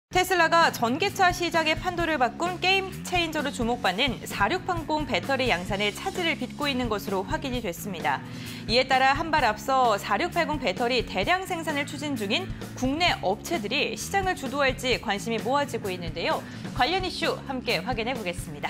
테슬라가 전기차 시장의 판도를 바꾼 게임 체인저로 주목받는 4680 배터리 양산의 차질을 빚고 있는 것으로 확인이 됐습니다. 이에 따라 한 발 앞서 4680 배터리 대량 생산을 추진 중인 국내 업체들이 시장을 주도할지 관심이 모아지고 있는데요. 관련 이슈 함께 확인해 보겠습니다.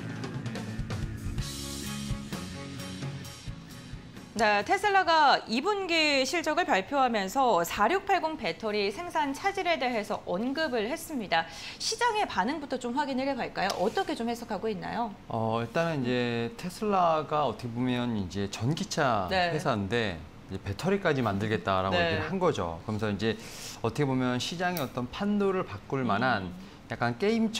네, 테슬라가 2분기 실적을 발표하면서 4680 배터리 생산 차질에 대해서 언급을 했습니다. 시장의 반응부터 좀 확인을 해볼까요? 어떻게 좀 해석하고 있나요? 일단은 이제 테슬라가 어떻게 보면 이제 전기차 회사인데 이제 배터리까지 만들겠다라고 얘기를 한 거죠. 그러면서 이제 어떻게 보면 시장의 어떤 판도를 바꿀 만한 약간 게임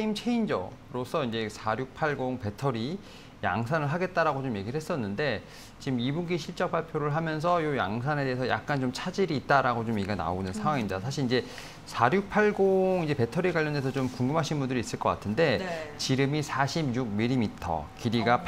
체인저로서 이제 4680 배터리 양산을 하겠다라고 좀 얘기를 했었는데 지금 2분기 실적 발표를 하면서 이 양산에 대해서 약간 좀 차질이 있다라고 좀 얘기가 나오는 상황입니다. 사실 이제 4680 이제 배터리 관련해서 좀 궁금하신 분들이 있을 것 같은데 지름이 46mm, 길이가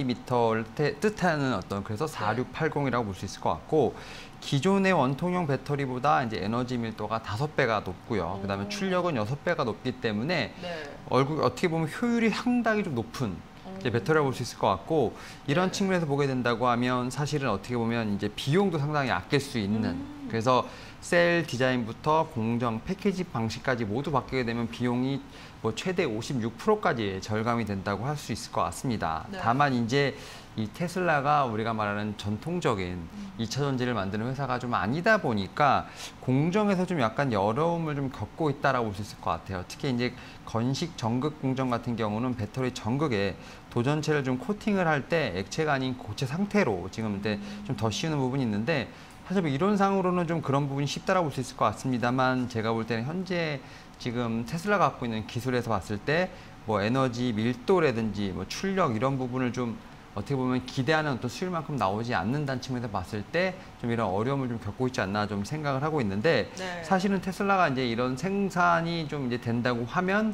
80mm를 뜻하는 어떤 그래서 4680이라고 볼 수 있을 것 같고 기존의 원통형 배터리보다 이제 에너지 밀도가 5배가 높고요. 그다음에 출력은 6배가 높기 때문에 어떻게 보면 효율이 상당히 좀 높은 이제 배터리라고 볼 수 있을 것 같고 이런 측면에서 보게 된다고 하면 사실은 어떻게 보면 이제 비용도 상당히 아낄 수 있는 그래서 셀 디자인부터 공정, 패키지 방식까지 모두 바뀌게 되면 비용이 뭐 최대 56%까지 절감이 된다고 할 수 있을 것 같습니다. 다만 이제 이 테슬라가 우리가 말하는 전통적인 2차 전지를 만드는 회사가 좀 아니다 보니까 공정에서 좀 약간 어려움을 좀 겪고 있다라고 볼 수 있을 것 같아요. 특히 이제 건식 전극 공정 같은 경우는 배터리 전극에 도전체를 좀 코팅을 할 때 액체가 아닌 고체 상태로 지금 좀 더 씌우는 부분이 있는데 사실 뭐 이론상으로는 좀 그런 부분이 쉽다라고 볼 수 있을 것 같습니다만 제가 볼 때는 현재 지금 테슬라가 갖고 있는 기술에서 봤을 때 뭐 에너지 밀도라든지 뭐 출력 이런 부분을 좀 어떻게 보면 기대하는 어떤 수율만큼 나오지 않는다는 측면에서 봤을 때 좀 이런 어려움을 좀 겪고 있지 않나 좀 생각을 하고 있는데 사실은 테슬라가 이제 이런 생산이 좀 이제 된다고 하면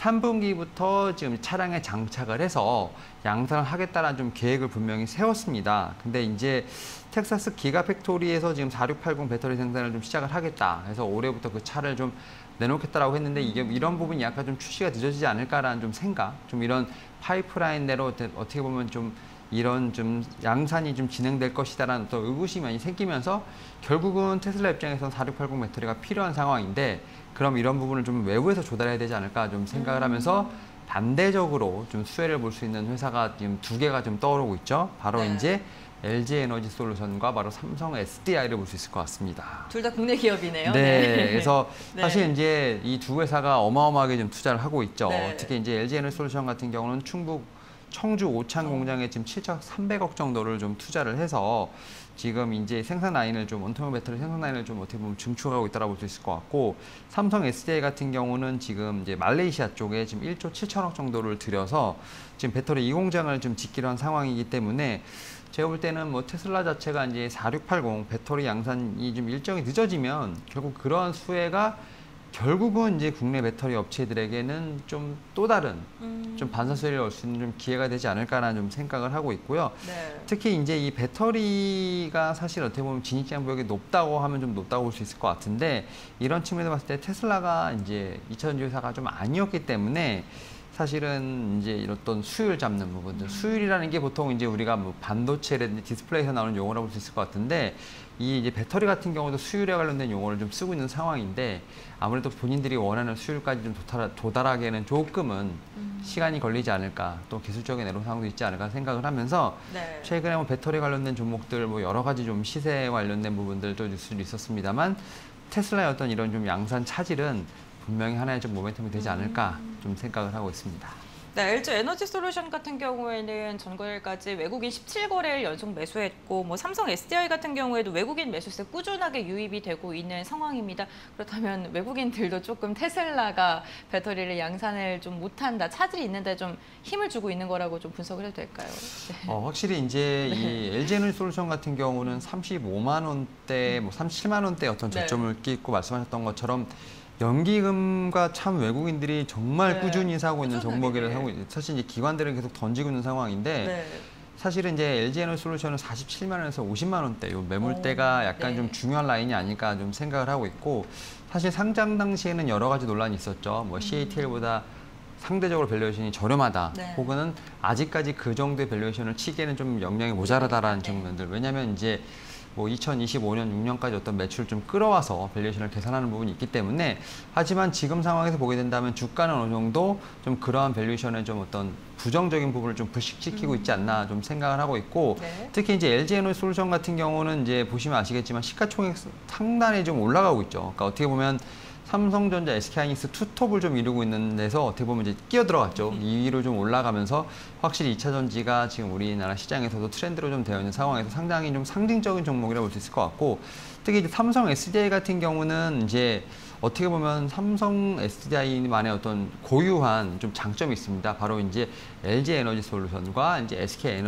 3분기부터 지금 차량에 장착을 해서 양산을 하겠다라는 좀 계획을 분명히 세웠습니다. 근데 이제 텍사스 기가팩토리에서 지금 4680 배터리 생산을 좀 시작을 하겠다. 그래서 올해부터 그 차를 좀 내놓겠다라고 했는데 이게 이런 부분이 약간 좀 출시가 늦어지지 않을까라는 좀 생각, 좀 이런 파이프라인대로 어떻게 보면 좀 이런 좀 양산이 좀 진행될 것이다라는 또 의구심이 많이 생기면서 결국은 테슬라 입장에서는 4680 배터리가 필요한 상황인데 그럼 이런 부분을 좀 외부에서 조달해야 되지 않을까 좀 생각을 하면서 반대적으로 좀 수혜를 볼 수 있는 회사가 지금 2개가 좀 떠오르고 있죠. 바로 이제 LG 에너지 솔루션과 바로 삼성 SDI를 볼 수 있을 것 같습니다. 둘 다 국내 기업이네요. 그래서 사실 이제 이 두 회사가 어마어마하게 좀 투자를 하고 있죠. 특히 이제 LG 에너지 솔루션 같은 경우는 충북 청주 오창 공장에 지금 7,300억 정도를 좀 투자를 해서 지금 이제 생산 라인을 좀 원통형 배터리 생산 라인을 좀 어떻게 보면 증축하고 있다고 볼 수 있을 것 같고 삼성 SDI 같은 경우는 지금 이제 말레이시아 쪽에 지금 1조 7천억 정도를 들여서 지금 배터리 2공장을 좀 짓기로 한 상황이기 때문에 제가 볼 때는 뭐 테슬라 자체가 이제 4680 배터리 양산이 좀 일정이 늦어지면 결국 그러한 수혜가 결국은 이제 국내 배터리 업체들에게는 좀 또 다른 좀 반사수혜를 얻을 수 있는 좀 기회가 되지 않을까라는 좀 생각을 하고 있고요. 특히 이제 이 배터리가 사실 어떻게 보면 진입장벽이 높다고 하면 좀 높다고 볼 수 있을 것 같은데 이런 측면에서 봤을 때 테슬라가 이제 2차 전지 회사가 좀 아니었기 때문에 사실은 이제 이런 어떤 수율 잡는 부분들, 수율이라는 게 보통 이제 우리가 뭐 반도체라든지 디스플레이에서 나오는 용어라고 볼 수 있을 것 같은데 이 이제 배터리 같은 경우도 수율에 관련된 용어를 좀 쓰고 있는 상황인데 아무래도 본인들이 원하는 수율까지 좀 도달하기에는 조금은 시간이 걸리지 않을까 또 기술적인 애로사항도 있지 않을까 생각을 하면서 최근에 뭐 배터리 관련된 종목들 뭐 여러 가지 좀 시세 관련된 부분들도 뉴스도 있었습니다만 테슬라의 어떤 이런 좀 양산 차질은 분명히 하나의 좀 모멘텀이 되지 않을까 좀 생각을 하고 있습니다. LG 에너지 솔루션 같은 경우에는 전거래일까지 외국인 17거래를 연속 매수했고 뭐 삼성 SDI 같은 경우에도 외국인 매수세 꾸준하게 유입이 되고 있는 상황입니다. 그렇다면 외국인들도 조금 테슬라가 배터리를 양산을 좀 못한다, 차질이 있는데 좀 힘을 주고 있는 거라고 좀 분석을 해도 될까요? 확실히 이제 이 LG 에너지 솔루션 같은 경우는 35만 원대, 뭐 37만 원대 어떤 저점을 끼고 말씀하셨던 것처럼 연기금과 참 외국인들이 정말 꾸준히 사고 있는 종목이라 하고 사실 이제 기관들은 계속 던지고 있는 상황인데 사실은 이제 LG 에너지 솔루션은 47만 원에서 50만 원대 요 매물대가 약간 좀 중요한 라인이 아닐까 좀 생각을 하고 있고 사실 상장 당시에는 여러 가지 논란이 있었죠. 뭐 CATL보다 상대적으로 밸류에이션이 저렴하다. 네. 혹은 아직까지 그 정도의 밸류에이션을 치기에는 좀 역량이 모자라다라는 네. 측면들. 왜냐하면 이제 뭐 2025년, 6년까지 어떤 매출을 좀 끌어와서 밸류에이션을 계산하는 부분이 있기 때문에, 하지만 지금 상황에서 보게 된다면 주가는 어느 정도 좀 그러한 밸류에이션의 좀 어떤 부정적인 부분을 좀 불식시키고 있지 않나 좀 생각을 하고 있고, 네. 특히 이제 LG에너지솔루션 같은 경우는 이제 보시면 아시겠지만 시가총액 상단에 좀 올라가고 있죠. 그러니까 어떻게 보면 삼성전자, SK하이닉스 투톱을 좀 이루고 있는 데서 어떻게 보면 이제 끼어 들어갔죠. 2위로 좀 올라가면서 확실히 2차 전지가 지금 우리나라 시장에서도 트렌드로 좀 되어 있는 상황에서 상당히 좀 상징적인 종목이라고 볼 수 있을 것 같고, 특히 이제 삼성 SDI 같은 경우는 이제 어떻게 보면 삼성 SDI만의 어떤 고유한 좀 장점이 있습니다. 바로 이제 LG 에너지 솔루션과 이제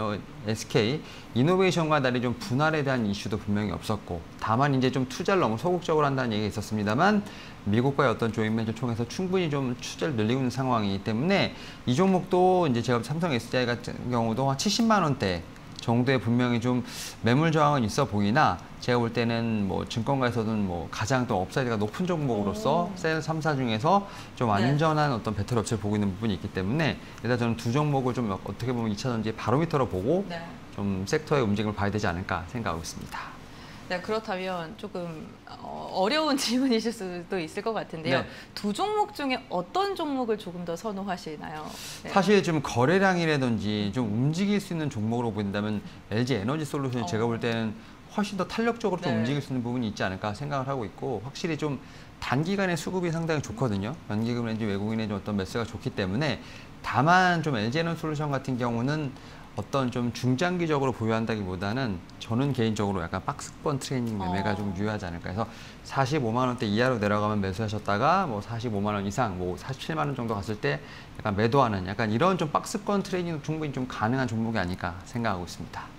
SK 이노베이션과 달리 좀 분할에 대한 이슈도 분명히 없었고, 다만 이제 좀 투자를 너무 소극적으로 한다는 얘기가 있었습니다만, 미국과의 어떤 조인벤처 통해서 충분히 좀 투자를 늘리고 있는 상황이기 때문에 이 종목도 이제 제가 삼성 SDI 같은 경우도 한 70만 원대 정도에 분명히 좀 매물 저항은 있어 보이나, 제가 볼 때는 뭐 증권가에서는 뭐 가장 또 업사이드가 높은 종목으로서 셀 3사 중에서 좀 안전한 어떤 배터리 업체를 보고 있는 부분이 있기 때문에, 일단 저는 두 종목을 좀 어떻게 보면 2차 전지의 바로미터로 보고 좀 섹터의 움직임을 봐야 되지 않을까 생각하고 있습니다. 네, 그렇다면 조금 어려운 질문이실 수도 있을 것 같은데요. 네. 두 종목 중에 어떤 종목을 조금 더 선호하시나요? 네. 사실 좀 거래량이라든지 좀 움직일 수 있는 종목으로 본다면 LG 에너지 솔루션이 제가 볼 때는 훨씬 더 탄력적으로 좀 움직일 수 있는 부분이 있지 않을까 생각을 하고 있고, 확실히 좀 단기간에 수급이 상당히 좋거든요. 연기금이나 외국인의 좀 어떤 매수가 좋기 때문에, 다만 좀 LG 에너지 솔루션 같은 경우는 어떤 좀 중장기적으로 보유한다기보다는 저는 개인적으로 약간 박스권 트레이닝 매매가 좀 유효하지 않을까 해서 45만 원대 이하로 내려가면 매수하셨다가 뭐 45만 원 이상, 뭐 47만 원 정도 갔을 때 약간 매도하는 약간 이런 좀 박스권 트레이닝 충분히 좀 가능한 종목이 아닐까 생각하고 있습니다.